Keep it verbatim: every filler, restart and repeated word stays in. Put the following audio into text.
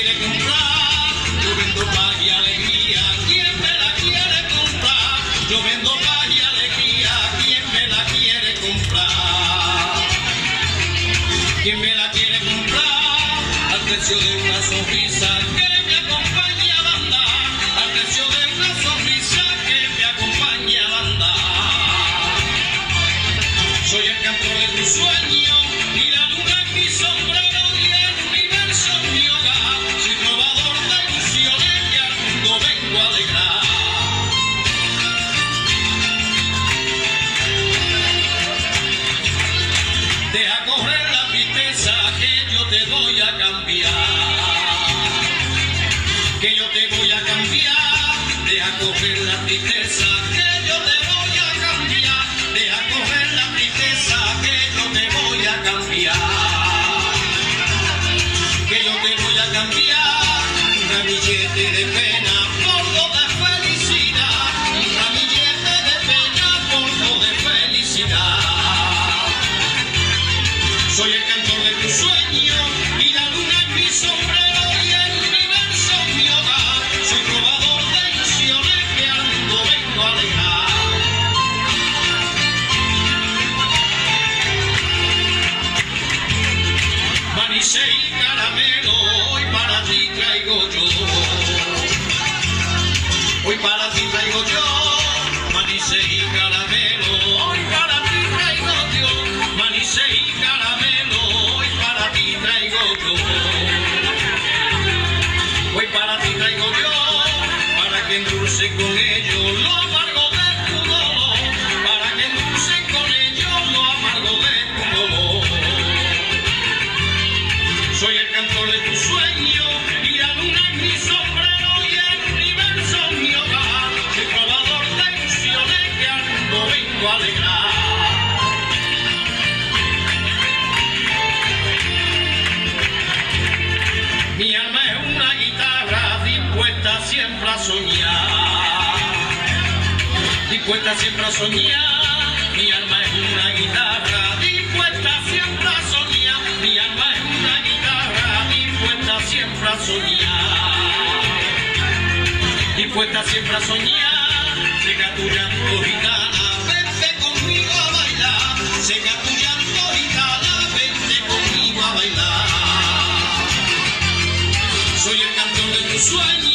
quiere comprar? Yo vendo paz y alegría. ¿Quién me la quiere comprar? Yo vendo paz y alegría. ¿Quién me la quiere comprar? ¿Quién me la quiere comprar? Al precio de una sonrisa que me acompañe al andar. Al precio de una sonrisa que me acompañe al andar. Soy el cantor de tu sueño y la luna en mi sombrero y el universo en mi hogar. Soy trovador de ilusiones que al mundo vengo a alegrar. Deja correr la tristeza que yo te voy a cambiar. Que yo te voy a cambiar. Deja correr la tristeza que yo te voy a cambiar. Deja correr la tristeza que yo te voy a cambiar. Que yo te voy a cambiar. Un ramillete de pena por lo de felicidad. Un ramillete de pena por lo de felicidad. Soy el cantor de tu sueño y la luna en mi sombrero y el universo en mi hogar. Soy trovador de ilusiones que al mundo vengo a alegrar. Manice y caramelo, hoy para ti traigo yo. Hoy para ti traigo yo. Manice y caramelo, hoy para ti traigo yo. Manice y caramelo, hoy para ti traigo yo. Hoy para ti traigo yo, para que endulce con ello lo amargo de tu dolor. Para que endulce con ello lo amargo de tu dolor. Soy el cantor de tu sueño y la luna en mi sombrero y el universo en mi hogar. Soy trovador de ilusiones que al mundo vengo a alegrar. Mi alma es una guitarra dispuesta siempre a soñar. Dispuesta siempre a soñar. Mi alma es una guitarra dispuesta siempre a soñar. Mi alma es una guitarra dispuesta siempre a soñar. Dispuesta siempre a soñar. Seca tu llanto gitana, vente conmigo a bailar. Seca tu llanto gitana, vente conmigo a bailar. Soy el cantor de tu sueño.